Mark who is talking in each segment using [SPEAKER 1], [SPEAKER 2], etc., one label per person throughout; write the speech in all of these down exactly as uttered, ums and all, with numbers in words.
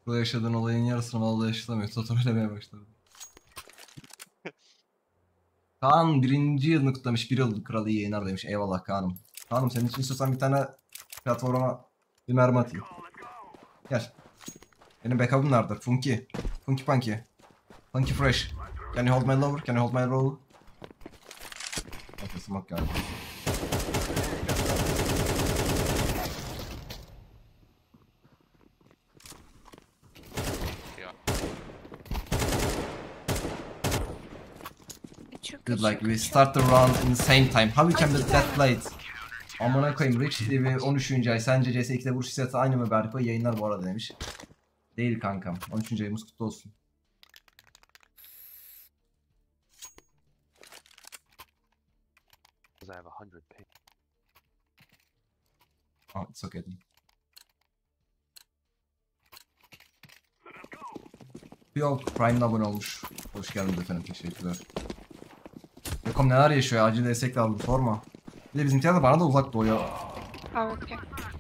[SPEAKER 1] Bu yaşadığın olayın yarısını vallahi yaşatamıyor. Totorelemeye başladı. Kaan birinci yılını kutlamış. Bir yıl kralı iyi yayınlar demiş. Eyvallah Kaan'ım. Kaan'ım senin için istiyorsan bir tane platforma bir mermi atayım. Gel. Benim backup'ım nerede? Funky. Funky Punky. Funky Fresh. Can you hold my lower? Can you hold my roll? Okay, smoke geldi. Dude, like we start the round in the same time. How we can be that late? Amına koyayım. Rich T V on üçüncü ay. Sence C S ikide vuruş hissiyatı aynı mı Berko? Yayınlar bu arada demiş. Değil kankam. on üçüncü ayımız kutlu olsun.
[SPEAKER 2] I have one hundred ping.
[SPEAKER 1] Oh, it's okay. Yok, Prime'la abone olmuş. Hoş geldiniz efendim, teşekkürler. Yokom neler yaşıyor, acil destek lazım, sorma. Bir de bizimkiler de bana da uzak doğuyor.
[SPEAKER 3] Okay.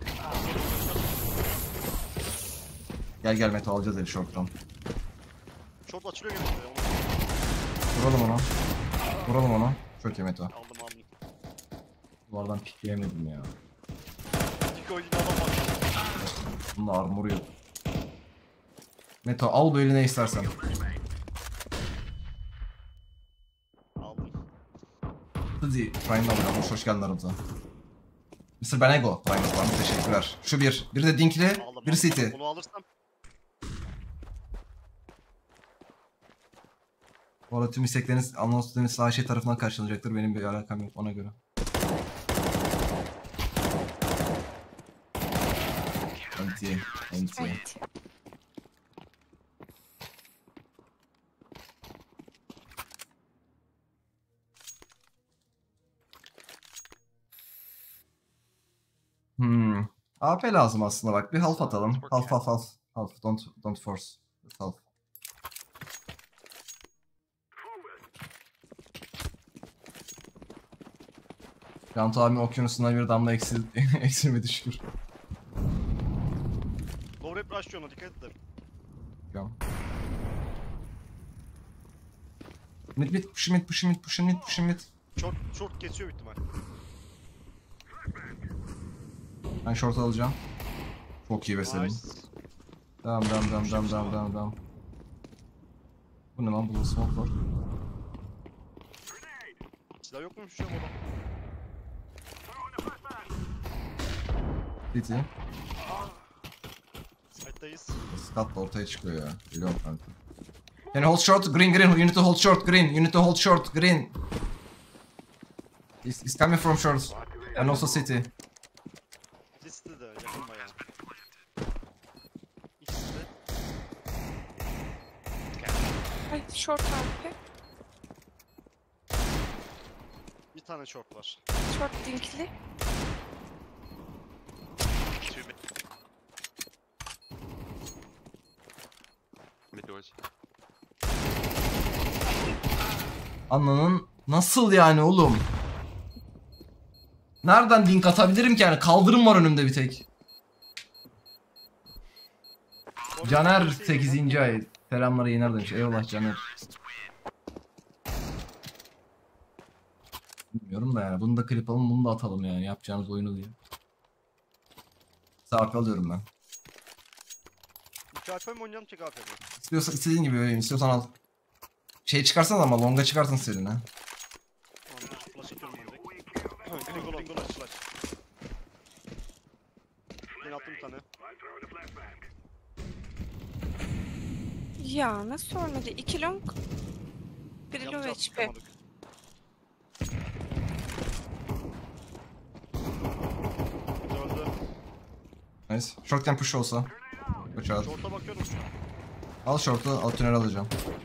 [SPEAKER 1] Gel gel Meto, alacağız eli short'tan.
[SPEAKER 4] Short açılıyor gene.
[SPEAKER 1] Vuralım onu. Vuralım onu. Çok iyi Meto.
[SPEAKER 4] Aldım aldım.
[SPEAKER 1] Duvardan pikleyemedim ya.
[SPEAKER 4] İki oyuncu adam var.
[SPEAKER 1] Bunun da armoru yok. Meto al böyle ne istersen.
[SPEAKER 4] Aldım.
[SPEAKER 1] Hadi Prime'la abone olmuş, hoş geldin aramıza. mister Benego Prime'la var, teşekkürler. Şu bir. Biri de Dinkli,
[SPEAKER 4] Aldım,
[SPEAKER 1] biri City.
[SPEAKER 4] Bunu alırsam.
[SPEAKER 1] Bu arada tüm istekleriniz anonslarınız sağ şey tarafından karşılanacaktır. Benim bir alakam yok ona göre. Anti, anti. Hmm. A P lazım aslında bak. Bir half atalım. Half half half. Half. Don't don't force. Just half. Cantu abim okyanusundan bir damla eksil eksilmedi şükür.
[SPEAKER 4] Low rap rush ona dikkat et.
[SPEAKER 1] Tamam. Mid mid push mid push mid push mid push mid.
[SPEAKER 4] Short short kesiyor büyük ihtimal.
[SPEAKER 1] Ben short alacağım. Çok iyi veselim.
[SPEAKER 4] Nice.
[SPEAKER 1] Devam devam devam devam devam devam devam. Bu ne lan, burada smoke var.
[SPEAKER 4] Silah yok muymuş şu an orada?
[SPEAKER 1] City.
[SPEAKER 4] Side'dayız.
[SPEAKER 1] Scott da ortaya çıkıyor ya. Biliyorum kanka. Can you hold short? Green green. You need to hold short. Green. You need to hold short. Green. He's, he's coming from short. And also city.
[SPEAKER 4] İkisi de yakın bayağı. İkisi de.
[SPEAKER 3] Ay short abi.
[SPEAKER 4] Bir tane short var.
[SPEAKER 3] Short dinkli.
[SPEAKER 2] Mid doors.
[SPEAKER 1] Anlanın nasıl yani oğlum? Nereden link atabilirim ki yani? Kaldırım var önümde bir tek. Caner sekizinci ay. Selamlar yayınlar demiş. Eyvallah Caner. Bilmiyorum da yani. Bunu da klip alalım, bunu da atalım yani. Yapacağımız oyunu diye. Sarp alıyorum ben.
[SPEAKER 4] iki A P mi oynayalım, tek A P mi?
[SPEAKER 1] İstiyorsan, istediğin gibi vereyim. İstiyorsan al. Şey çıkarsan ama longa çıkarsın senin ha.
[SPEAKER 4] Tamam, flash atıyorum ben direkt. Green goal, goal flash. Ben attım bir tane.
[SPEAKER 3] Ya nasıl ölmedi? İki long. Biri low
[SPEAKER 4] Yapacağız,
[SPEAKER 3] H P.
[SPEAKER 4] çıkamadık. Öldü.
[SPEAKER 1] Nice. Short'tan push olsa. Uçar.
[SPEAKER 4] Short'a bakıyorum şu an.
[SPEAKER 1] Al short'u, al tünel alacağım.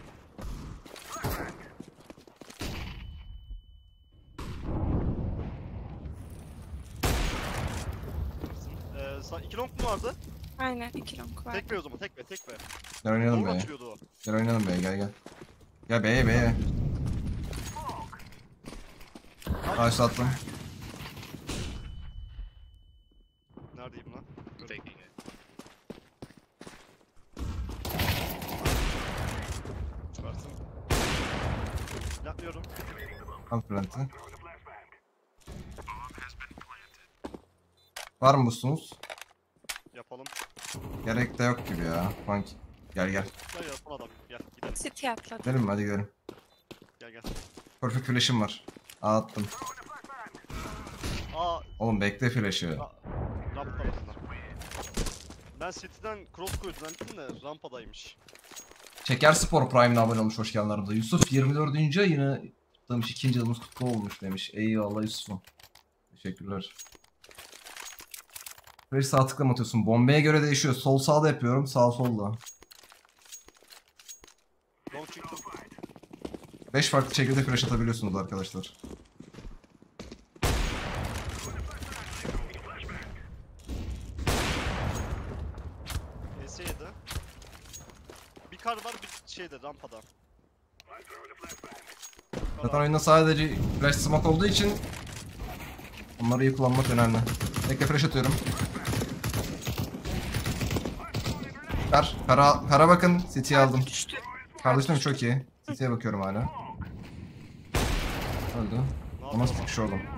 [SPEAKER 4] Ee, sa- iki long mu vardı?
[SPEAKER 3] Aynen iki long var.
[SPEAKER 4] Tek be o zaman, tek be, tek be.
[SPEAKER 1] Gel oynayalım
[SPEAKER 4] Doğru
[SPEAKER 1] B'ye.
[SPEAKER 4] açılıyordu o.
[SPEAKER 1] Gel oynayalım B'ye, gel gel. Gel B'ye B'ye. Başlattım.
[SPEAKER 4] Neredeyim lan?
[SPEAKER 2] Taking it.
[SPEAKER 4] Planlıyorum.
[SPEAKER 1] Al plantı. Var mı boostumuz?
[SPEAKER 4] Yapalım.
[SPEAKER 1] Gerek de yok gibi ya. Funk. Gel gel.
[SPEAKER 4] Gel yapın adam. Gel gidelim.
[SPEAKER 3] City atladı.
[SPEAKER 1] Gidelim mi? Hadi gidelim.
[SPEAKER 4] Gel gel.
[SPEAKER 1] Perfect flash'ım var. Aa, attım.
[SPEAKER 4] Aa.
[SPEAKER 1] Oğlum bekle flash'ı.
[SPEAKER 4] Ra ramp tarafında. Ben City'den cross koydum zannettim de rampadaymış.
[SPEAKER 1] Şeker Spor Prime'le abone olmuş. Hoş geldin aramıza. Yusuf yirmi dördüncü ayını kutlamış. ikinci yılımız kutlu olmuş demiş. Eyvallah Yusuf'um. Teşekkürler. Flash sağ tıkla mı atıyorsun? Bombeye göre değişiyor. Sol sağda yapıyorum. Sağ solda.
[SPEAKER 4] Long çıktım.
[SPEAKER 1] beş farklı şekilde flash atabiliyorsunuz arkadaşlar.
[SPEAKER 4] E S yedi. Bir kar var bir şeyde rampada.
[SPEAKER 1] Zaten oyunda sadece flash smoke olduğu için onları iyi kullanmak önemli. Bekle flash atıyorum. Kar, kara, kara bakın. City'yi aldım.
[SPEAKER 3] Düştü.
[SPEAKER 1] Kardeşim çok iyi. City'ye bakıyorum hala. Öldü.
[SPEAKER 4] Ne
[SPEAKER 1] O nasıl
[SPEAKER 4] yapıyor?
[SPEAKER 1] bir şey oğlum?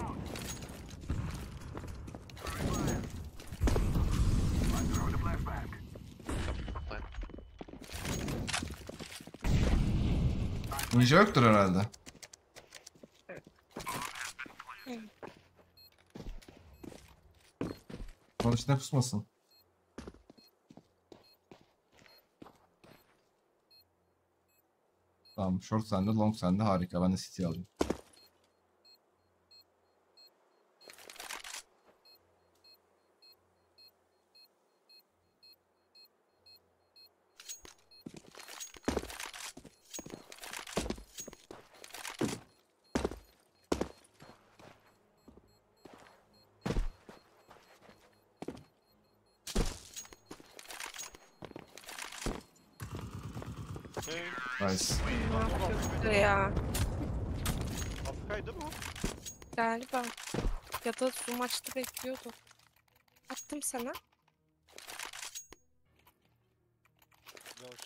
[SPEAKER 2] Plant.
[SPEAKER 1] Ninja yoktur herhalde. Onun içine pusmasın. Tamam, short sende, long sende, harika. Ben de City alayım.
[SPEAKER 4] Hey.
[SPEAKER 1] Nice.
[SPEAKER 3] Ne yapıyor ya?
[SPEAKER 4] Afrika'ydı mı?
[SPEAKER 3] Galiba. Ya da zoom açtı bekliyordu. Attım sana.
[SPEAKER 4] Yavaş.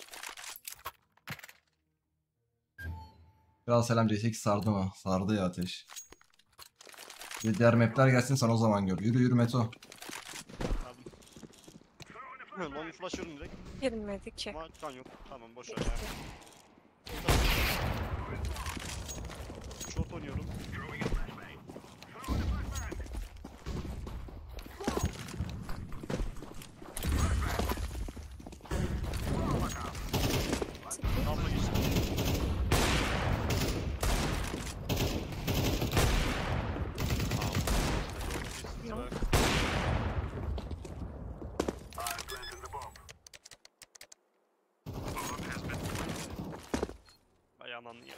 [SPEAKER 1] Kral selam C sekiz sardı mı? Sardı ya ateş. Bir diğer mapler gelsin sen o zaman gör. Yürü yürü Meto.
[SPEAKER 4] Aldım. Long flash'ıyorum direkt.
[SPEAKER 3] Girmedi ki.
[SPEAKER 4] Ama can yok. Tamam boş ver
[SPEAKER 3] Gitti.
[SPEAKER 4] ya. Short oynuyorum. Abla geçti.
[SPEAKER 3] Yok.
[SPEAKER 4] Ay anan ya.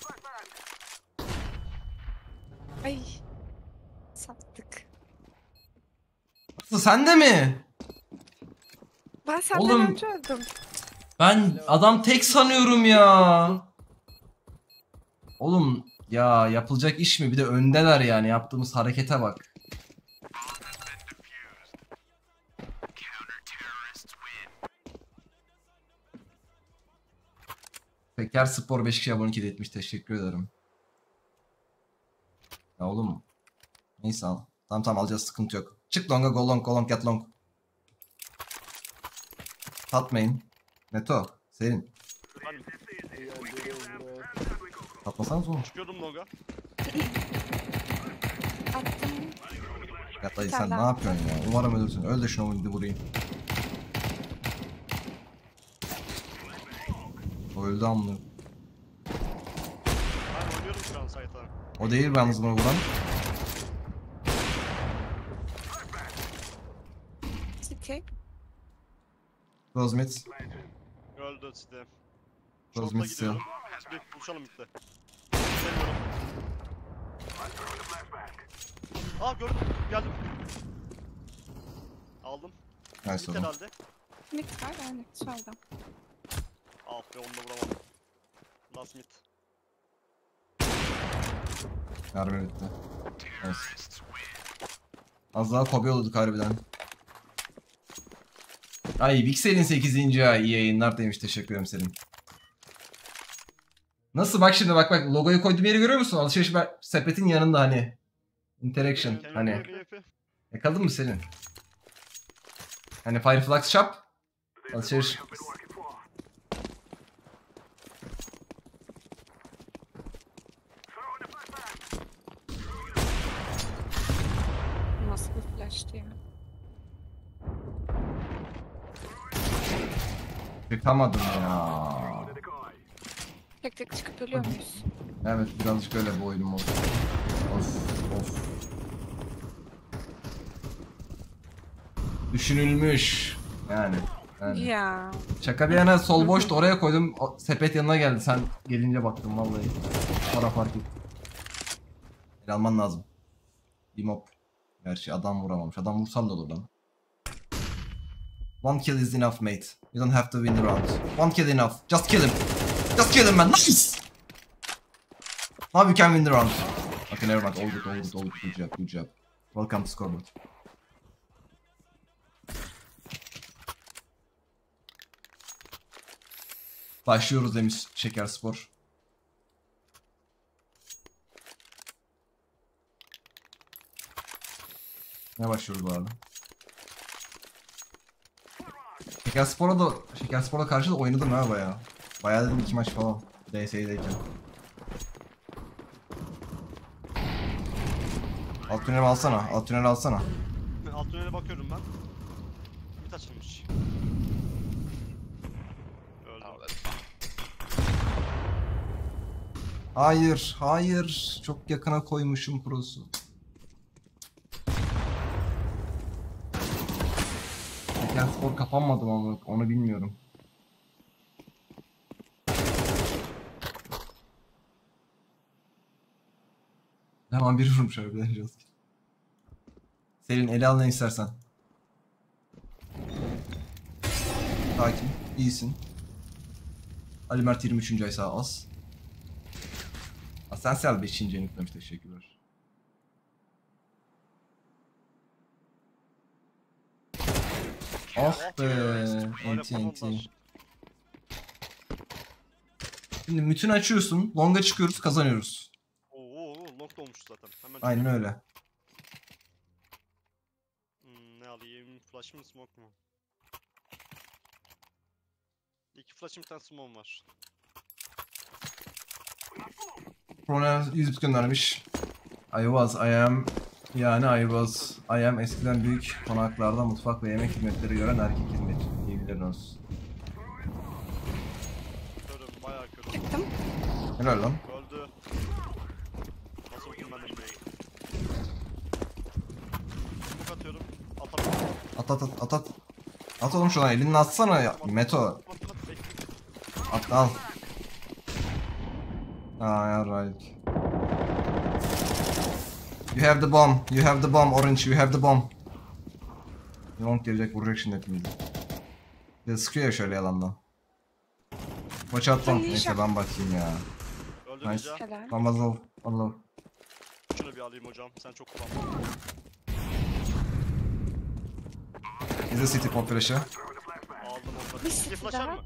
[SPEAKER 3] Ay. Sattık.
[SPEAKER 1] Sen de mi?
[SPEAKER 3] Ben senden
[SPEAKER 1] Oğlum.
[SPEAKER 3] önce öldüm.
[SPEAKER 1] Ben adam tek sanıyorum ya. Oğlum ya yapılacak iş mi? Bir de öndeler yani. Yaptığımız harekete bak. Peker Spor beş kişi abonelik hediye etmiş. Teşekkür ederim. Ya oğlum. Neyse al. Tamam tamam alacağız, sıkıntı yok. Çık longa, go long, go long, get long. Satmayın. Neto. Senin.
[SPEAKER 4] Ben
[SPEAKER 1] Satmasanız oğlum.
[SPEAKER 4] çıkıyordum longa.
[SPEAKER 3] Attım.
[SPEAKER 1] Ya dayı
[SPEAKER 3] Bir
[SPEAKER 1] sen
[SPEAKER 3] tane
[SPEAKER 1] ne
[SPEAKER 3] daha.
[SPEAKER 1] yapıyorsun ya? Umarım ölürsün. Öl de şunu bir vurayım. O öldü amına.
[SPEAKER 4] Ben oynuyorum şu an site'a.
[SPEAKER 1] O değil yalnız bunu vuran.
[SPEAKER 3] City.
[SPEAKER 1] Close mid.
[SPEAKER 4] Öldü site.
[SPEAKER 1] Close
[SPEAKER 4] Short'a
[SPEAKER 1] mid still.
[SPEAKER 4] gidiyorum. Bir buluşalım bitti. Demiyorum. Aa gördüm. Geldim. Aldım.
[SPEAKER 1] Nice
[SPEAKER 4] Mid
[SPEAKER 1] oğlum.
[SPEAKER 4] herhalde.
[SPEAKER 3] Mid var yani. Solda.
[SPEAKER 4] Ah be onu da vuramadım. Last mid.
[SPEAKER 1] Mermi bitti. Nice. Az daha kopya olurduk harbiden. Ay Vixel'in sekizinci ay iyi yayınlar demiş. Teşekkür ederim senin. Nasıl bak şimdi bak bak logoyu koyduğum yeri görüyor musun? Alışveriş ben- sepetin yanında hani. Interaction
[SPEAKER 4] Can you
[SPEAKER 1] hani.
[SPEAKER 4] hear me, Efe?
[SPEAKER 1] Yakaladın mı Selin? Hani Fireflux Shop. Alışveriş.
[SPEAKER 3] Nasıl bir flash'tı ya?
[SPEAKER 1] Çıkamadım ya.
[SPEAKER 3] Tek tek çıkıp ölüyor muyuz?
[SPEAKER 1] Evet birazcık öyle bu oyunum oldu. Of of. Düşünülmüş. Yani. yani.
[SPEAKER 3] Ya.
[SPEAKER 1] Şaka bir yana sol boştu oraya koydum. O sepet yanına geldi. Sen gelince baktım vallahi. Para fark etti. El alman lazım. Bir mob. Gerçi adam vuramamış. Adam vursam da olur lan. One kill is enough mate. You don't have to win the round. One kill enough. Just kill him. Just kill him man. Nice. Now you can win the round. Okay never mind. All good, all good, all good. Good job, good job. Welcome to scoreboard. Başlıyoruz demiş Şeker Spor. Ne başlıyoruz bu arada? Şeker Spor'a da Şeker Spor'a karşı da oynadım ha bayağı. Bayağı dedim iki maç falan. D S'deyken. Alt tünel alsana. Alt tünel alsana.
[SPEAKER 4] Alt tünele bakıyorum ben. Bir açılmış. Öldü.
[SPEAKER 2] Oh, that's fine.
[SPEAKER 1] Hayır, hayır. Çok yakına koymuşum prosu. Şeker Spor kapanmadı mı ama onu bilmiyorum. Hemen bir vurmuş harbiden biraz. Selin ele al ne istersen. Sakin, iyisin. Ali Mert yirmi üçüncü ay sağ az. Asensel beşinci ay yüklemiş, teşekkürler. Ah be,
[SPEAKER 4] Hala
[SPEAKER 1] enti enti.
[SPEAKER 4] yapamadılar.
[SPEAKER 1] Şimdi mütün açıyorsun, longa çıkıyoruz, kazanıyoruz.
[SPEAKER 4] Oo, oo, oo, lock olmuş zaten. Hemen
[SPEAKER 1] Aynen
[SPEAKER 4] çıkıyorum.
[SPEAKER 1] öyle.
[SPEAKER 4] Hmm, ne alayım? Flash mı smoke mu? İki flash'ım bir tane smoke'um var.
[SPEAKER 1] Proner yüz göndermiş. I was, I am, yani I was, I am eskiden büyük konaklarda mutfak ve yemek hizmetleri gören erkek hizmetçi. İyiliklerin olsun.
[SPEAKER 4] Körüm, bayağı körüm.
[SPEAKER 3] Çıktım.
[SPEAKER 1] Helal lan.
[SPEAKER 4] Öldü. Nasıl vurdum ben de bilmiyorum. Smoke atıyorum. Atamıyorum.
[SPEAKER 1] At at at at at. At oğlum şuna, elini atsana ya. Meto.
[SPEAKER 4] At, at, at, bekle.
[SPEAKER 1] At al. Ah ya right. You have the bomb. You have the bomb Orange. You have the bomb. Long gelecek, vuracak şimdi hepimizi. Bir de sıkıyor ya şöyle yalandan. Watch out lan. Neyse ben bakayım ya.
[SPEAKER 4] Öldü
[SPEAKER 1] Nice.
[SPEAKER 4] Ninja.
[SPEAKER 3] Helal.
[SPEAKER 1] Lan vazal. Allah.
[SPEAKER 4] Şunu bir alayım hocam. Sen çok kullandın.
[SPEAKER 1] Bize City Pop flash'ı.
[SPEAKER 4] Aldım onları.
[SPEAKER 3] Bir
[SPEAKER 4] İki
[SPEAKER 3] city
[SPEAKER 4] flash
[SPEAKER 3] daha.
[SPEAKER 4] var mı?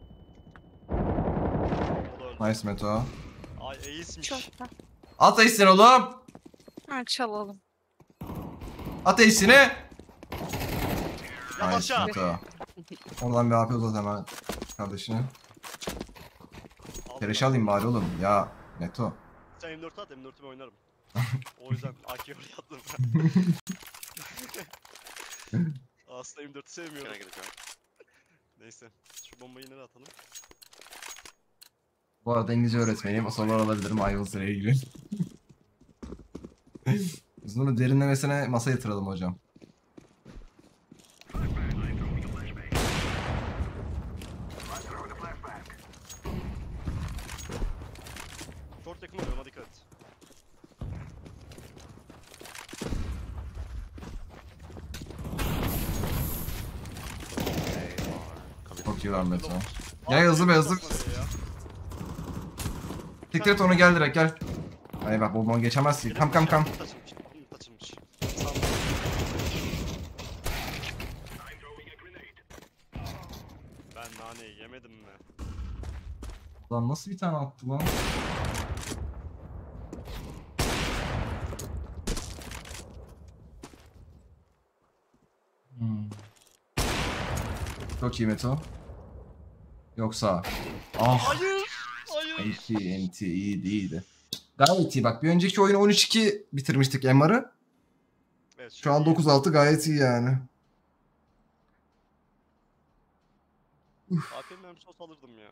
[SPEAKER 4] O da öldü.
[SPEAKER 1] Nice Meto.
[SPEAKER 4] Ay ace'miş.
[SPEAKER 3] Çok da.
[SPEAKER 1] At ace'ini oğlum.
[SPEAKER 3] Ha çalalım.
[SPEAKER 1] At ace'ini.
[SPEAKER 4] Yat
[SPEAKER 1] Nice
[SPEAKER 4] aşağı.
[SPEAKER 1] Meto. Oradan bir A P uzat hemen kardeşine.
[SPEAKER 4] Aldım
[SPEAKER 1] Kereş
[SPEAKER 4] ben.
[SPEAKER 1] alayım bari oğlum. Ya Meto.
[SPEAKER 4] Sen M dört at, M dört'ü ben oynarım. O yüzden A K'yi oraya attım ben. Aslında M dört'ü
[SPEAKER 2] Can I
[SPEAKER 4] sevmiyorum.
[SPEAKER 2] get a drone?
[SPEAKER 4] Neyse. Şu bombayı nereye atalım?
[SPEAKER 1] Bu arada İngilizce öğretmeniyim. O sorular alabilirim Ivans ile ilgili. Biz bunu derinlemesine masaya yatıralım hocam.
[SPEAKER 4] Short yakın oluyor, ona dikkat et.
[SPEAKER 2] They are coming.
[SPEAKER 1] Çok iyi var Meto.
[SPEAKER 4] Aa,
[SPEAKER 1] Gel hızlı be hızlı.
[SPEAKER 4] atmadı ya.
[SPEAKER 1] Siktir et onu, gel direkt gel. Ay bak bomba geçemez ki. Kam kam kam.
[SPEAKER 4] Yumurta açılmış, yumurta açılmış. Sağ ol. Ben naneyi yemedim mi?
[SPEAKER 1] Lan nasıl bir tane attı lan? Hmm. Çok iyi Meto. Yoksa. Ah.
[SPEAKER 4] Hayır. Hayır.
[SPEAKER 1] Enti enti iyiydi iyiydi. Gayet iyi bak. Bir önceki oyunu on üç iki bitirmiştik M R'ı.
[SPEAKER 4] Evet,
[SPEAKER 1] Şu an
[SPEAKER 4] iyi.
[SPEAKER 1] dokuz altı gayet iyi yani.
[SPEAKER 4] A P mermisi olsa alırdım ya.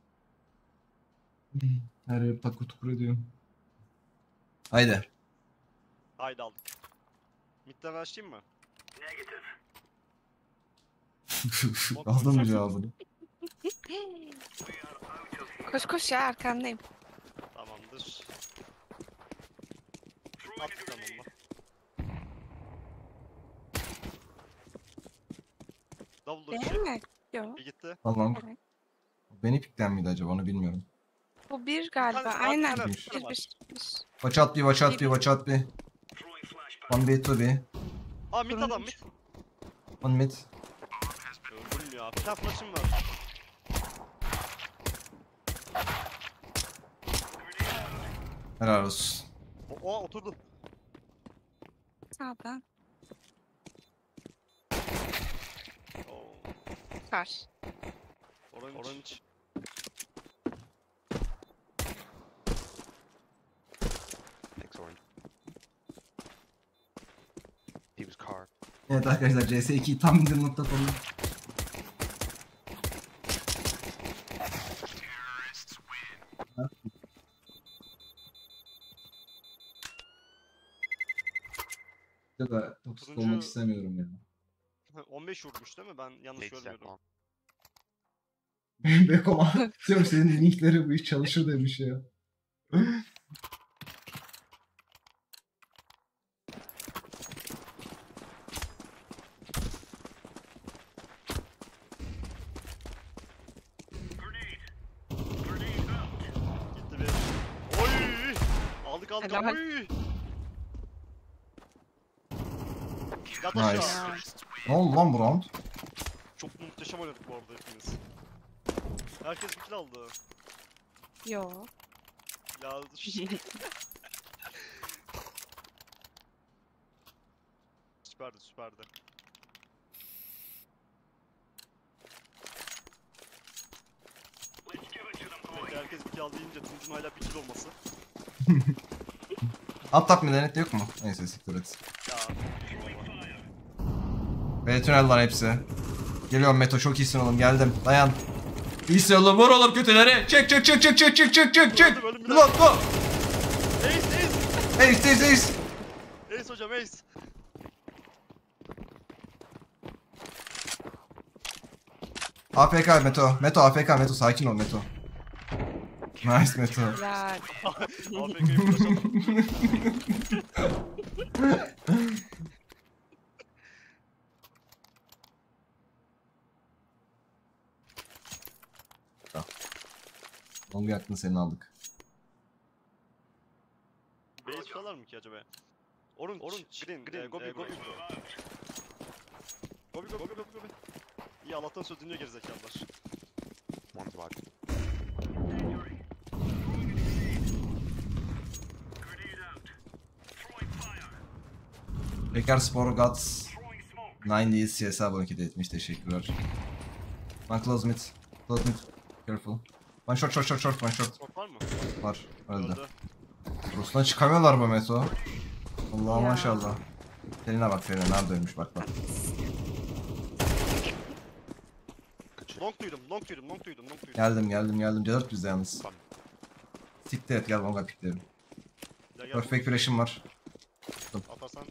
[SPEAKER 1] Her yer takır tukur ediyor. Haydi.
[SPEAKER 4] Haydi aldık. Midden açayım mı?
[SPEAKER 1] Aldın mı cevabını?
[SPEAKER 3] Koş koş ya arkandayım.
[SPEAKER 4] Tamamdır. At bir tane bomba. Double
[SPEAKER 3] Değil
[SPEAKER 4] dodge.
[SPEAKER 3] mi? Yok.
[SPEAKER 4] Bir gitti.
[SPEAKER 1] Tamam.
[SPEAKER 3] Evet.
[SPEAKER 1] Beni pikten miydi acaba onu bilmiyorum.
[SPEAKER 3] Bu bir galiba.
[SPEAKER 4] Tane-
[SPEAKER 3] Aynen.
[SPEAKER 4] tane-
[SPEAKER 1] Bir,
[SPEAKER 4] tane
[SPEAKER 3] Bir,
[SPEAKER 4] var.
[SPEAKER 3] bir, bir.
[SPEAKER 1] Watch out bir, watch out bir, watch out bir. One B, two B.
[SPEAKER 4] Aa mid adam mid.
[SPEAKER 1] One mid.
[SPEAKER 4] Öldüm ya. Bir tane flash'ım var.
[SPEAKER 1] Helal olsun.
[SPEAKER 4] O, o oturdu.
[SPEAKER 3] Sağdan.
[SPEAKER 4] Oo.
[SPEAKER 3] Kar.
[SPEAKER 4] Orange. Orange.
[SPEAKER 2] Thanks, Orange. He was car.
[SPEAKER 1] Evet arkadaşlar C S ikiyi tam indir nokta com. Ya da toksik
[SPEAKER 4] Turuncu-
[SPEAKER 1] olmak istemiyorum ya.
[SPEAKER 4] on beş vurmuş değil mi? Ben yanlış
[SPEAKER 2] Eight step
[SPEAKER 4] görmüyorum.
[SPEAKER 2] long.
[SPEAKER 1] Bekoma diyorum senin linkleri bu iş çalışır demiş ya.
[SPEAKER 4] Gitti bir. Oy! Aldık aldık.
[SPEAKER 3] Helal.
[SPEAKER 4] Oy! Yat
[SPEAKER 1] Nice.
[SPEAKER 4] aşağı.
[SPEAKER 1] Ne oldu lan bu round?
[SPEAKER 4] Çok muhteşem oynadık bu arada hepimiz. Herkes bir kill aldı.
[SPEAKER 3] Yok.
[SPEAKER 4] Ya süperdi süperdi. Peki herkes bir kill aldı deyince Tunç'un hala bir kill olması.
[SPEAKER 1] Alt tap mı denet yok mu? Neyse siktir et.
[SPEAKER 4] Ya.
[SPEAKER 1] B tünel lan hepsi. Geliyorum Meto çok iyisin oğlum geldim. Dayan. İyisin oğlum vur oğlum kötüleri. Çek çek çek çek çek çek çek çek çek.
[SPEAKER 4] Öldüm, öldüm, bir
[SPEAKER 1] Ulan
[SPEAKER 4] dakika.
[SPEAKER 1] go.
[SPEAKER 4] Ace ace!
[SPEAKER 1] Ace ace ace.
[SPEAKER 4] Ace hocam ace!
[SPEAKER 1] A F K Meto. Meto A F K Meto sakin ol Meto. Nice Meto.
[SPEAKER 3] Ya.
[SPEAKER 4] A F K'yi flash attım.
[SPEAKER 1] Long yaktın seni aldık.
[SPEAKER 4] Base tutarlar mı ki acaba? Orange, Orange, Green, Green, e, Gobi, Gobi. Gobi, Gobi, Gobi, Gobi. İyi Allah'tan söz dinliyor gerizekalılar.
[SPEAKER 2] One's wide.
[SPEAKER 1] Bekar Spor Gods doksan C S abone etmiş teşekkürler. One close mid. Close mid. Careful. One short short short short one short.
[SPEAKER 4] Short var mı?
[SPEAKER 1] Var. Öldü.
[SPEAKER 4] Öldü.
[SPEAKER 1] Rus'tan çıkamıyorlar bu Meto. Allah
[SPEAKER 3] Ya.
[SPEAKER 1] maşallah. Seline bak Seline neredeymiş bak bak.
[SPEAKER 2] Good shit.
[SPEAKER 4] Long duydum, long duydum, long duydum, long duydum.
[SPEAKER 1] Geldim geldim geldim. C dört bizde yalnız.
[SPEAKER 2] Tamam.
[SPEAKER 1] Siktir et gel longa piklerim.
[SPEAKER 4] Gel, gel,
[SPEAKER 1] Perfect flash'im var.
[SPEAKER 4] atarsan.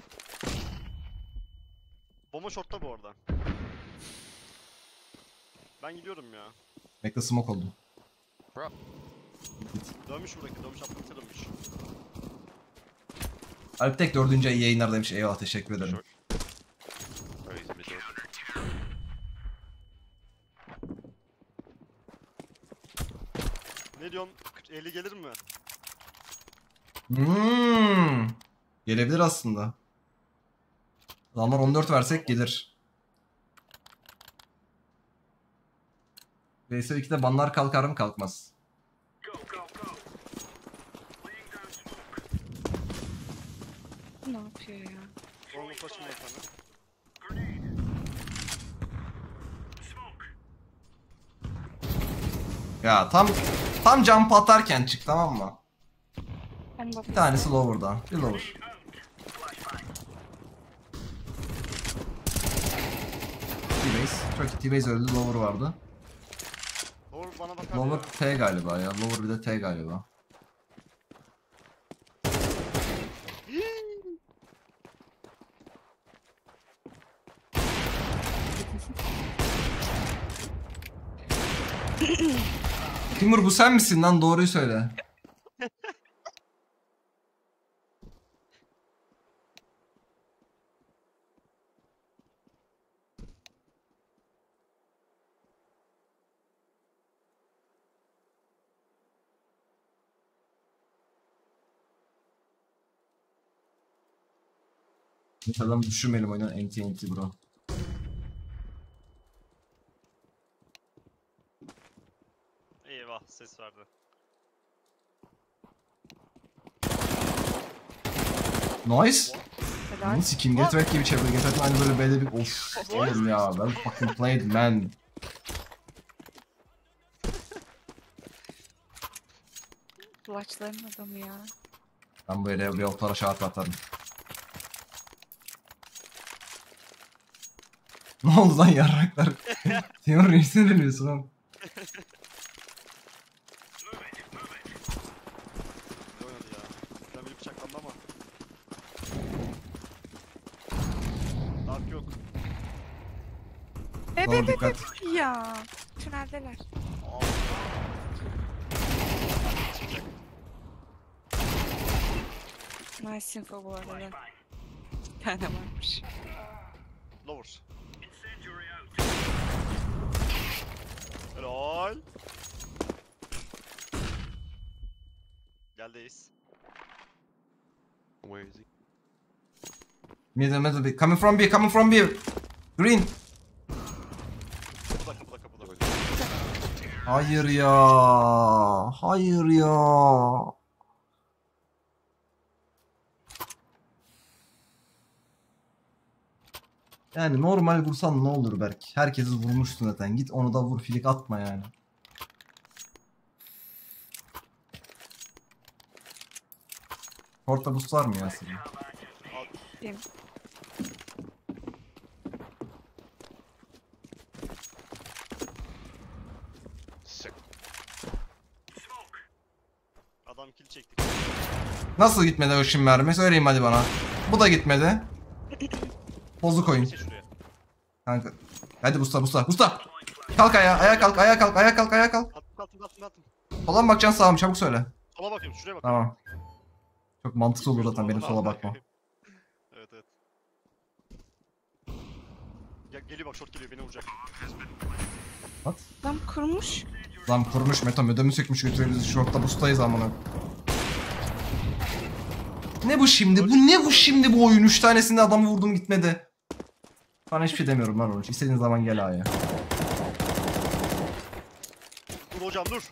[SPEAKER 4] Bomba shortta bu arada. Ben gidiyorum ya.
[SPEAKER 1] Bekle smoke oldu.
[SPEAKER 2] Bro.
[SPEAKER 4] Dönmüş buradaki, dönmüş atlatı dönmüş.
[SPEAKER 1] Alptek dördüncü ay yayınlar demiş. Eyvallah teşekkür ederim.
[SPEAKER 2] Short. Oh, he's mid door.
[SPEAKER 4] Ne diyorsun? elli gelir mi?
[SPEAKER 1] Hmm. Gelebilir aslında. Adamlar on dört versek gelir. V S ikide banlar kalkar mı kalkmaz.
[SPEAKER 3] Bu ne yapıyor ya?
[SPEAKER 4] Onu kaçın bir tane.
[SPEAKER 1] Ya tam tam jump atarken çık, tamam mı?
[SPEAKER 3] Ben bak.
[SPEAKER 1] Bir tanesi lower'da. Bir lower. T-base. Çok iyi. T-base öldü. Lower vardı.
[SPEAKER 4] Doğru bana bakar
[SPEAKER 1] Lower
[SPEAKER 4] ya.
[SPEAKER 1] T galiba ya. Lower bir de T galiba. Timur bu sen misin lan? Doğruyu söyle. Adam düşürmeyelim oyundan, enti enti bro.
[SPEAKER 4] Eyvah ses verdi.
[SPEAKER 1] Nice.
[SPEAKER 3] Helal.
[SPEAKER 1] Bunu sikeyim. Get Red gibi çevir. Get Red'in aynı böyle B'de bir of. Oğlum ya. Ben fucking played man.
[SPEAKER 3] Kulaçların adamı ya.
[SPEAKER 1] Ben böyle bir ortara şartı atarım. Ne oldu lan yarraklar? Timur neyse dönüyorsun oğlum?
[SPEAKER 4] Ne oynadı ya? Ben bir bıçaklandı ama. Dark yok.
[SPEAKER 3] Be be
[SPEAKER 1] Doğru,
[SPEAKER 3] be
[SPEAKER 1] dikkat.
[SPEAKER 3] be ya. Tüneldeler.
[SPEAKER 4] Aa. Çıkacak.
[SPEAKER 3] Nice info bu arada. Bir tane varmış.
[SPEAKER 4] Lower. Helal. Geldeyiz.
[SPEAKER 2] Where is he?
[SPEAKER 1] Middle middle B. Coming from B. Coming from B. Green.
[SPEAKER 4] Kapıda kapıda kapıda.
[SPEAKER 2] Öldü.
[SPEAKER 1] Hayır ya. Hayır ya. Yani normal vursan ne olur Berk? Herkesi vurmuşsun zaten. Git onu da vur. Filik atma yani. Porta boost var mı ya senin?
[SPEAKER 3] Kim?
[SPEAKER 2] Sick.
[SPEAKER 4] Adam kill çektik.
[SPEAKER 1] Nasıl gitmedi o şimdi mermi? Söyleyeyim hadi bana. Bu da gitmedi. Bozuk oyun.
[SPEAKER 4] Şey şuraya.
[SPEAKER 1] Kanka. Hadi busta busta busta. Kalk ayağa, ayağa kalk, ayağa kalk, ayağa kalk, ayağa kalk.
[SPEAKER 4] Attım attım attım attım.
[SPEAKER 1] Sola mı bakacaksın, sağa mı? Çabuk söyle.
[SPEAKER 4] Sola bakıyorum şuraya bak.
[SPEAKER 1] Tamam. Çok mantıklı olur zaten benim sola bakmam.
[SPEAKER 4] Evet evet. Ya geliyor bak, short geliyor, beni vuracak.
[SPEAKER 3] Adam kurmuş.
[SPEAKER 1] Lan kurmuş Meto, ödümü sökmüş götürüyor bizi, şortta bustayız amına. Ne bu şimdi? Bu ne bu şimdi bu oyun? Üç tanesinde adamı vurdum gitmedi. Bana hiçbir şey demiyorum lan onun için. İstediğin zaman gel A'ya.
[SPEAKER 4] Dur hocam dur.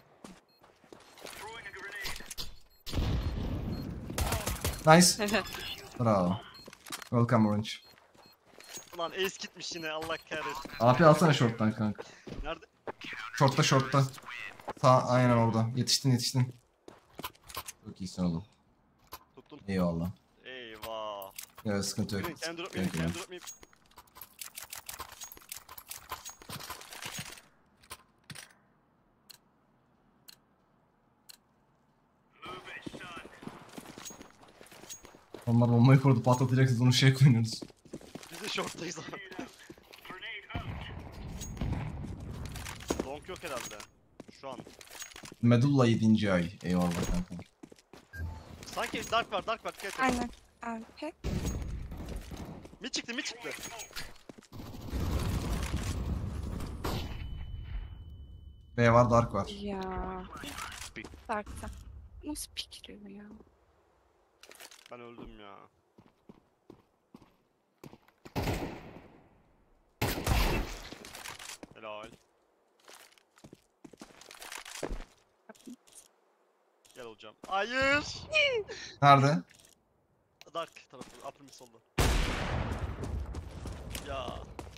[SPEAKER 1] Nice. Bravo. Welcome Orange.
[SPEAKER 4] Ulan ace gitmiş yine, Allah kahretsin.
[SPEAKER 1] A P alsana short'tan kanka.
[SPEAKER 4] Nerede?
[SPEAKER 1] Short'ta short'ta. Sağ aynen orada. Yetiştin yetiştin. Çok iyisin oğlum.
[SPEAKER 4] Tuttun.
[SPEAKER 1] Eyvallah.
[SPEAKER 4] Eyvah.
[SPEAKER 1] Evet, sıkıntı yok.
[SPEAKER 4] Green, can drop me,
[SPEAKER 1] Thank you.
[SPEAKER 4] can drop me.
[SPEAKER 1] Onlar bombayı kurdu patlatacaksınız, onu şey koyuyoruz.
[SPEAKER 4] Biz de shorttayız abi. Long yok herhalde. Şu an.
[SPEAKER 1] Medulla yedinci ay. Eyvallah kanka.
[SPEAKER 4] Sanki dark var, dark var. Dikkat et.
[SPEAKER 3] Aynen. Abi pek.
[SPEAKER 4] Mid çıktı, mid çıktı.
[SPEAKER 1] B var, Dark var.
[SPEAKER 3] Ya. Dark'ta. Nasıl pikiriyor ya?
[SPEAKER 4] Ben öldüm ya. Helal. Gel hocam. Hayır.
[SPEAKER 1] Nerede?
[SPEAKER 4] Dark tarafı. Upper mid solda. Ya.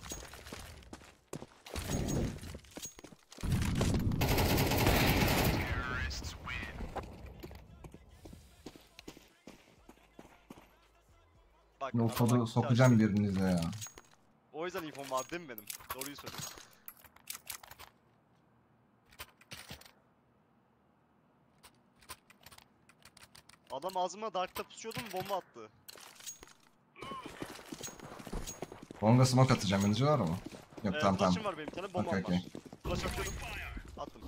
[SPEAKER 4] Bak,
[SPEAKER 1] O
[SPEAKER 4] bak,
[SPEAKER 1] kodu
[SPEAKER 4] bak,
[SPEAKER 1] sokacağım
[SPEAKER 4] ya.
[SPEAKER 1] birinize ya.
[SPEAKER 4] O yüzden infom var değil mi benim? Doğruyu söylüyorsun. Adam ağzıma Dark'ta pusuyordum, bomba attı.
[SPEAKER 1] Longa smoke atacağım. Yanıcı var mı? Yok
[SPEAKER 4] Ee,
[SPEAKER 1] tamam tamam.
[SPEAKER 4] flash'ım var benim bir tane, bombam
[SPEAKER 1] Okey, okey.
[SPEAKER 4] var. Flash atıyorum. Attım.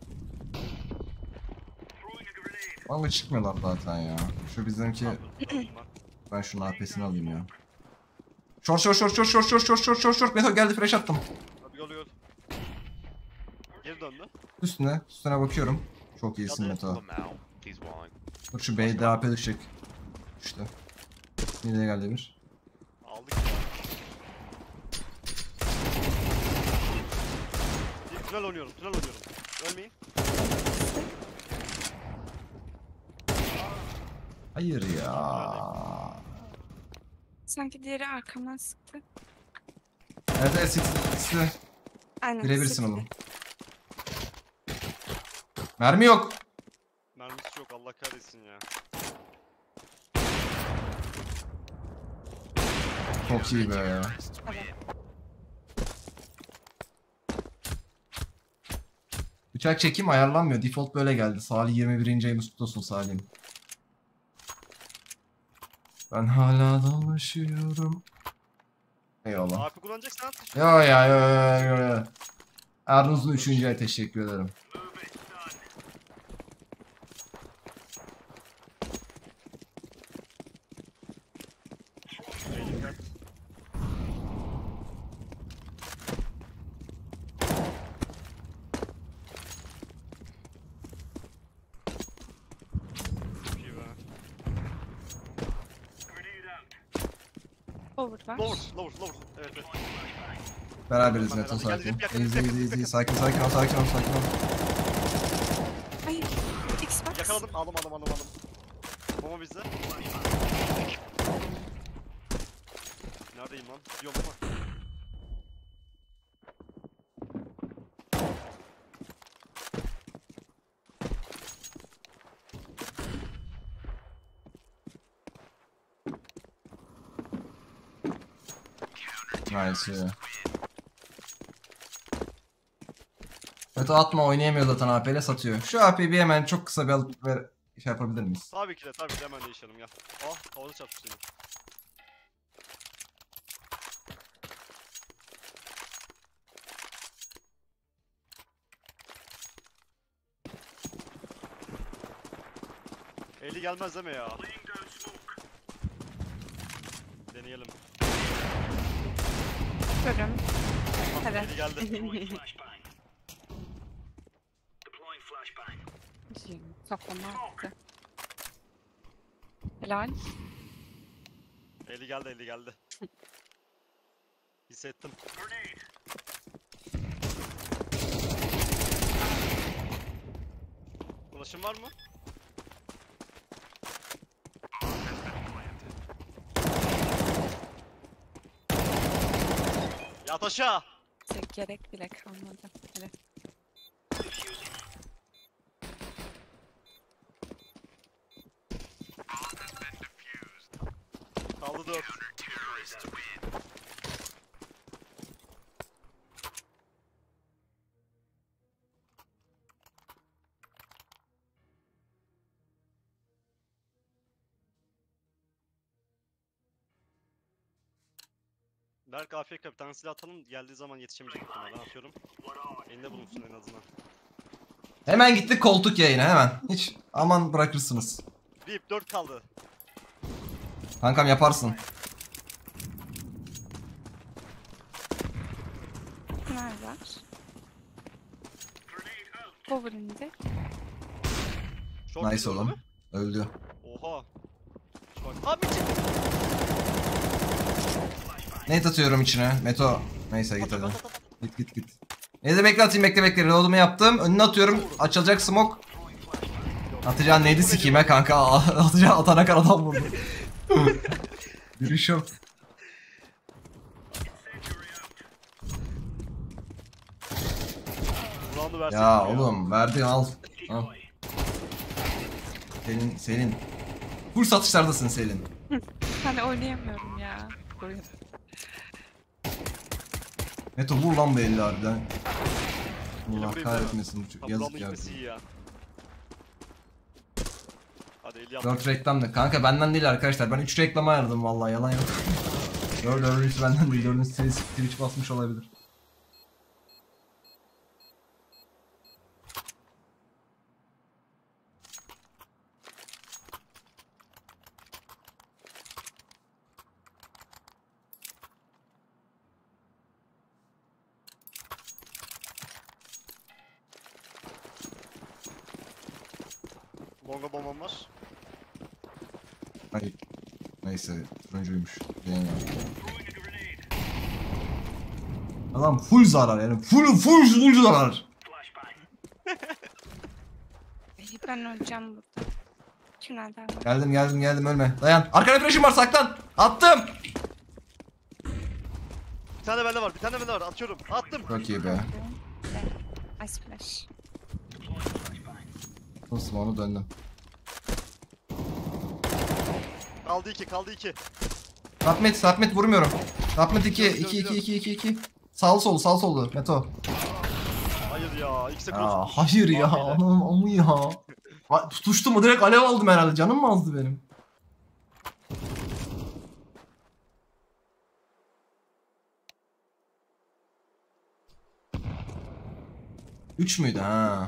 [SPEAKER 1] Longa çıkmıyorlar zaten ya. Şu bizimki...
[SPEAKER 4] Attım, attım ben.
[SPEAKER 1] Ben şunun A P'sini alayım ya. Short short short short short short short short short short Meto geldi, flash attım.
[SPEAKER 4] Hadi gol gol. Geri döndü.
[SPEAKER 1] Üstüne, üstüne bakıyorum. Çok iyisin
[SPEAKER 4] Hadi.
[SPEAKER 1] Meto.
[SPEAKER 2] Pull him out. He's walling.
[SPEAKER 1] Dur şu B'de A P düşecek. İşte. Yine geldi bir.
[SPEAKER 4] Aldık ya. Bir tünel oynuyorum, tünel oynuyorum. Ölmeyin.
[SPEAKER 1] Hayır ya.
[SPEAKER 3] Sanki diğeri arkamdan sıktı.
[SPEAKER 1] Evet evet sit, sit.
[SPEAKER 3] Aynen.
[SPEAKER 1] Birebirsin
[SPEAKER 3] sıktı.
[SPEAKER 1] oğlum. Mermi yok.
[SPEAKER 4] Mermisi yok, Allah kahretsin ya.
[SPEAKER 1] Çok iyi be.
[SPEAKER 3] Evet.
[SPEAKER 1] Bıçak çekim ayarlanmıyor. Default böyle geldi. Salih yirmi birinci ayımız kutlu olsun Salih'im. Ben hala dolaşıyorum. Eyvallah.
[SPEAKER 4] A P kullanacaksan at.
[SPEAKER 1] Yo ya yo yo yo yo. Erduz'un üçüncü ay teşekkür ederim.
[SPEAKER 4] Dikkat. Çok iyi be.
[SPEAKER 3] Over var.
[SPEAKER 4] Lower, lower, lower. Evet, evet.
[SPEAKER 1] Beraberiz
[SPEAKER 4] Ben
[SPEAKER 1] Neto,
[SPEAKER 4] herhalde
[SPEAKER 1] sakin.
[SPEAKER 4] geldim, yakın,
[SPEAKER 1] Easy
[SPEAKER 4] yakın,
[SPEAKER 1] easy easy.
[SPEAKER 4] yakın.
[SPEAKER 1] Sakin sakin ol, sakin ol, sakin ol.
[SPEAKER 3] Ay. Xbox.
[SPEAKER 4] Yakaladım, aldım, aldım, aldım, aldım. Bomba bizde. Neredeyim lan? Gidiyorum ama.
[SPEAKER 1] Nice ya. Neto atma, oynayamıyor zaten A P ile, satıyor. Şu A P'yi bir hemen çok kısa bir alıp ver, şey yapabilir miyiz?
[SPEAKER 4] Tabii ki de, tabii ki de hemen değişelim gel. Ah, havada çarptı seni. Eli gelmez deme ya. Deneyelim.
[SPEAKER 3] Görüyorum.
[SPEAKER 4] Ah,
[SPEAKER 3] Evet.
[SPEAKER 4] Eli geldi.
[SPEAKER 3] Kafama attı. Helal.
[SPEAKER 4] Eli geldi, eli geldi. Hissettim. Ulaşım var mı? Yat aşağı.
[SPEAKER 3] Tek gerek bile kalmadı. Evet.
[SPEAKER 4] Kaldı dört. Berk A F K bir tane silah atalım, geldiği zaman yetişemeyecek muhtemelen, atıyorum. Elinde bulunsun en azından.
[SPEAKER 1] Hemen gittik koltuk yayına hemen. Hiç aman bırakırsınız.
[SPEAKER 4] Rip dört kaldı.
[SPEAKER 1] Kankam yaparsın.
[SPEAKER 3] Nerede var? Over indi.
[SPEAKER 4] Short
[SPEAKER 1] Nice
[SPEAKER 4] gidiyor
[SPEAKER 1] oğlum.
[SPEAKER 4] değil mi?
[SPEAKER 1] Öldü.
[SPEAKER 4] Oha. Bak. Abi çık.
[SPEAKER 1] Net atıyorum içine. Meto. Neyse git
[SPEAKER 4] At,
[SPEAKER 1] hadi.
[SPEAKER 4] at, at, at.
[SPEAKER 1] Git git git. Neyse bekle atayım, bekle bekle. Reload'umu yaptım. Önüne atıyorum. Açılacak smoke.
[SPEAKER 4] Yok.
[SPEAKER 1] Atacağın neydi sikeyim he kanka. Atacağın atana kadar adam vurdu. Yürüyüş yok.
[SPEAKER 4] Round'u versek
[SPEAKER 1] Ya
[SPEAKER 4] mi
[SPEAKER 1] oğlum verdi al. Al. Selin, Selin. Full satışlardasın Selin.
[SPEAKER 3] Hani oynayamıyorum ya. Oyun.
[SPEAKER 1] Neto vur lan bu elli harbiden. Allah
[SPEAKER 4] vurayım
[SPEAKER 1] kahretmesin bu çocuk.
[SPEAKER 4] Tabii
[SPEAKER 1] Yazık
[SPEAKER 4] round'un
[SPEAKER 1] ya.
[SPEAKER 4] gitmesi iyi ya. Hadi eli yap.
[SPEAKER 1] dört reklam da. Kanka benden değil arkadaşlar. Ben üç reklama ayırdım vallahi yalan yok. dört dördüncüsü benden değil. Dördüncüsü Twitch basmış olabilir.
[SPEAKER 4] Longa bombam var.
[SPEAKER 1] Hayır. Neyse turuncuymuş. Yani. Adam full zarar yani. Full full full zarar.
[SPEAKER 3] İyi, ben öleceğim burada. Tünelden var.
[SPEAKER 1] Geldim geldim geldim ölme. Dayan. Arkana flash'im var saklan. Attım.
[SPEAKER 4] Bir tane bende var, bir tane bende var. Atıyorum. Attım.
[SPEAKER 1] Çok iyi be.
[SPEAKER 3] Ice flash.
[SPEAKER 1] Nasıl onu döndüm.
[SPEAKER 4] Kaldı iki, kaldı iki.
[SPEAKER 1] Sapmet Sapmet vurmuyorum. Sapmet iki iki iki iki iki iki. Sağlı solu sağ solu Meto.
[SPEAKER 4] Hayır ya, ikisi de
[SPEAKER 1] Ya
[SPEAKER 4] cross.
[SPEAKER 1] hayır ya
[SPEAKER 4] Abiyle.
[SPEAKER 1] anam amı ya. Ay, tutuştu mu direkt alev aldım herhalde. Canım mı azdı benim? Üç müydü ha?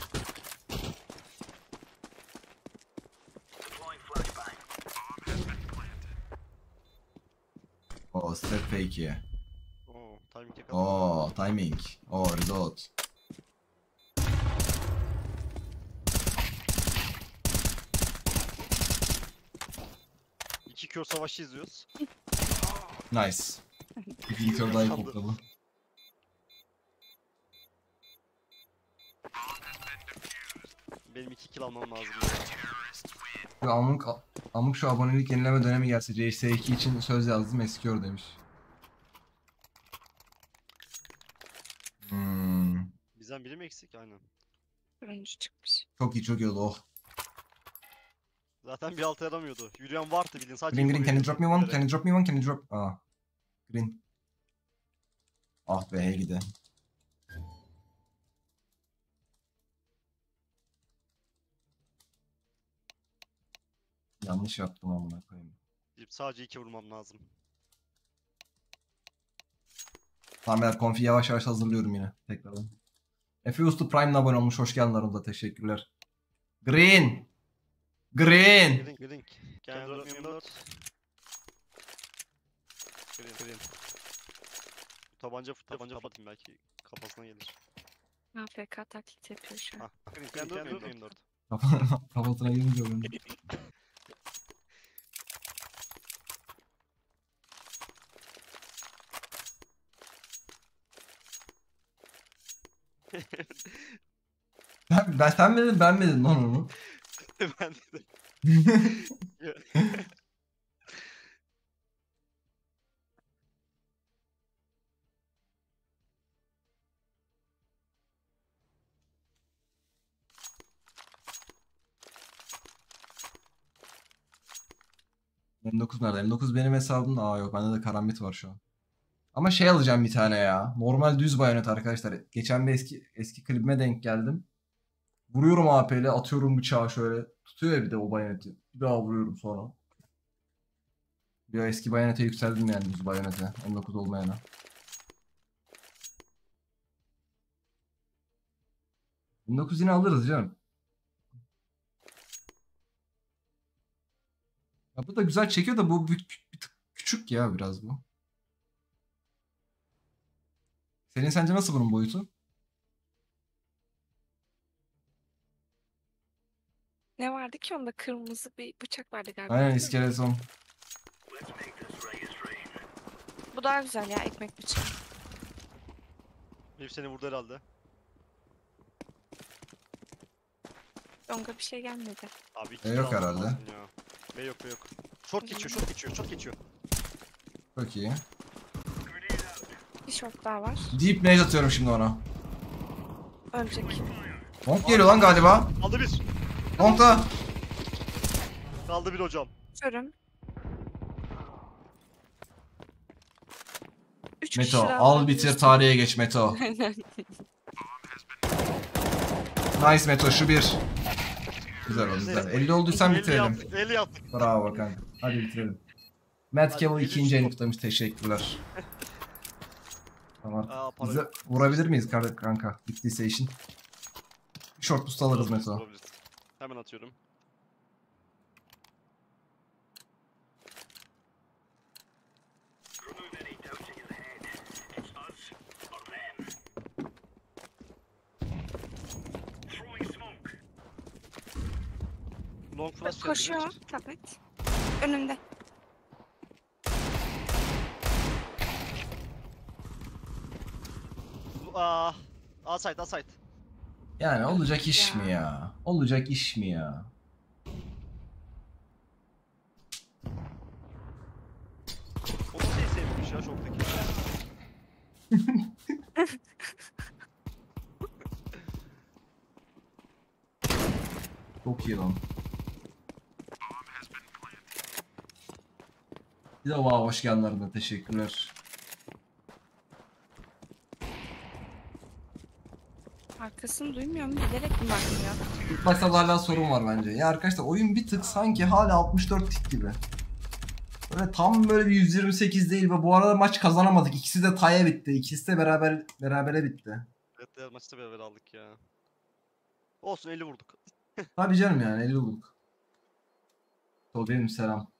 [SPEAKER 1] O step fake.
[SPEAKER 4] Oo, timing yakaladım.
[SPEAKER 1] Oo timing. Oo reload.
[SPEAKER 4] İki kör savaşı izliyoruz.
[SPEAKER 1] Nice. İkinci tur daha iyi kokladı.
[SPEAKER 4] Benim iki kill almam lazım.
[SPEAKER 1] Şu Amuk, Amuk şu abonelik yenileme dönemi gelse C S iki için söz yazdım eskiyor demiş. Hmm.
[SPEAKER 4] Bizden biri mi eksik? Aynen.
[SPEAKER 3] Turuncu çıkmış.
[SPEAKER 1] Çok iyi çok iyi oldu oh.
[SPEAKER 4] Zaten bir altı yaramıyordu. Yürüyen vardı bildiğin sadece.
[SPEAKER 1] Green green can you
[SPEAKER 4] info
[SPEAKER 1] drop me one?
[SPEAKER 4] veriyordu
[SPEAKER 1] Can you drop me one? Can you drop? Aa. Green. Ah be hey gide. Yanlış yaptım amına koyayım.
[SPEAKER 4] direkt. Sadece iki vurmam lazım.
[SPEAKER 1] Tamam ben konfi yavaş yavaş hazırlıyorum yine tekrardan. Efe Ustu Prime'la abone olmuş. Hoş geldin aramıza. Teşekkürler. Green. Green.
[SPEAKER 4] Green, green. Can drop me on dört. Green, green. Tabanca tabanca atayım belki kafasına gelir.
[SPEAKER 3] A F K taklit yapıyor şu an.
[SPEAKER 4] Ah, green, can drop me on dört.
[SPEAKER 1] Kafasına gelince oyun. Ben, ben sen mi dedin ben mi dedim lan onu?
[SPEAKER 4] Ben de.
[SPEAKER 1] M dokuz nerede? M dokuz benim hesabımda. Aa yok bende de karambit var şu an. Ama şey alacağım bir tane ya. Normal düz bayonet arkadaşlar. Geçen bir eski eski klibime denk geldim. Vuruyorum A P ile atıyorum bıçağı şöyle. Tutuyor ya bir de o bayoneti. Bir daha vuruyorum sonra. Bir eski bayonete yükseldim yani düz bayonete. M dokuz olmayana. M dokuz yine alırız canım. Ya bu da güzel çekiyor da bu bir, bir tık küçük ya biraz bu. Senin sence nasıl bunun boyutu?
[SPEAKER 3] Ne vardı ki onda? Kırmızı bir bıçak vardı galiba.
[SPEAKER 1] Aynen
[SPEAKER 3] değil mi?
[SPEAKER 1] iskeleton.
[SPEAKER 3] Bu daha güzel ya, ekmek bıçağı.
[SPEAKER 4] Herif seni vurdu herhalde.
[SPEAKER 3] Longa bir şey gelmedi.
[SPEAKER 4] Abi iki
[SPEAKER 1] E, yok
[SPEAKER 4] kill almam
[SPEAKER 1] herhalde.
[SPEAKER 4] lazım ya. B yok B yok. Short geçiyor short geçiyor short geçiyor.
[SPEAKER 1] Çok iyi.
[SPEAKER 3] Bir short daha var.
[SPEAKER 1] Deep nade atıyorum şimdi ona.
[SPEAKER 3] Ölecek.
[SPEAKER 1] Long geliyor lan galiba.
[SPEAKER 4] Kaldı bir.
[SPEAKER 1] Long da.
[SPEAKER 4] Kaldı bir hocam.
[SPEAKER 3] Körüm. Üç
[SPEAKER 1] Meto
[SPEAKER 3] kişi daha
[SPEAKER 1] al
[SPEAKER 3] var.
[SPEAKER 1] bitir tarihe geç Meto.
[SPEAKER 3] Aynen.
[SPEAKER 1] Nice Meto şu bir. Güzel oldu güzel. elli olduysan
[SPEAKER 4] elli
[SPEAKER 1] bitirelim.
[SPEAKER 4] yaptık elli yaptık.
[SPEAKER 1] Bravo kanka. Hadi bitirelim. Matt
[SPEAKER 4] Hadi,
[SPEAKER 1] Cavill
[SPEAKER 4] elli
[SPEAKER 1] ikinci
[SPEAKER 4] üç
[SPEAKER 1] el
[SPEAKER 4] top.
[SPEAKER 1] kutlamış. Teşekkürler. Tamam.
[SPEAKER 4] Aa, para
[SPEAKER 1] Bize
[SPEAKER 4] yok.
[SPEAKER 1] vurabilir miyiz kar- kanka? Bittiyse işin. Bir short boost alırız Meto.
[SPEAKER 4] Vurabiliriz. Hemen atıyorum. Long flash geldi,
[SPEAKER 3] Koşuyor.
[SPEAKER 4] Richard.
[SPEAKER 3] Tablet. Önümde.
[SPEAKER 4] Bu- Aa, A side A side.
[SPEAKER 1] Yani olacak iş
[SPEAKER 3] Ya.
[SPEAKER 1] mi ya? Olacak iş mi ya?
[SPEAKER 4] O nasıl iyi sevmiş ya şoktaki.
[SPEAKER 1] Çok iyi lan. Bir de wow, hoş geldin Arda. Teşekkürler.
[SPEAKER 3] Arkasını duymuyor mu? Bilerek mi bakmıyor?
[SPEAKER 1] İlk başta hala sorun var bence. Ya arkadaşlar oyun bir tık sanki hala altmış dört tik gibi. Böyle tam böyle bir yüz yirmi sekiz değil ve bu arada maç kazanamadık. İkisi de tie'ye bitti. İkisi de beraber berabere bitti.
[SPEAKER 4] Evet diğer maçta beraber aldık ya. Olsun elli vurduk.
[SPEAKER 1] Tabii canım yani elli bulduk. Benim selam.